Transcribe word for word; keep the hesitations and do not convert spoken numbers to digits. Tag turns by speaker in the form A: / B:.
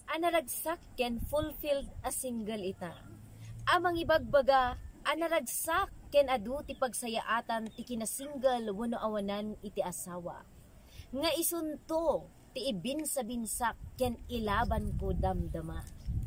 A: anaragsak ken fulfilled a single ita. Amang ibagbaga, anaragsak ken adu ti pagsayaatan ti kinasingle wano awanan iti asawa. Nga isunto ti ibinsa-binsak ken ilaban po damdama.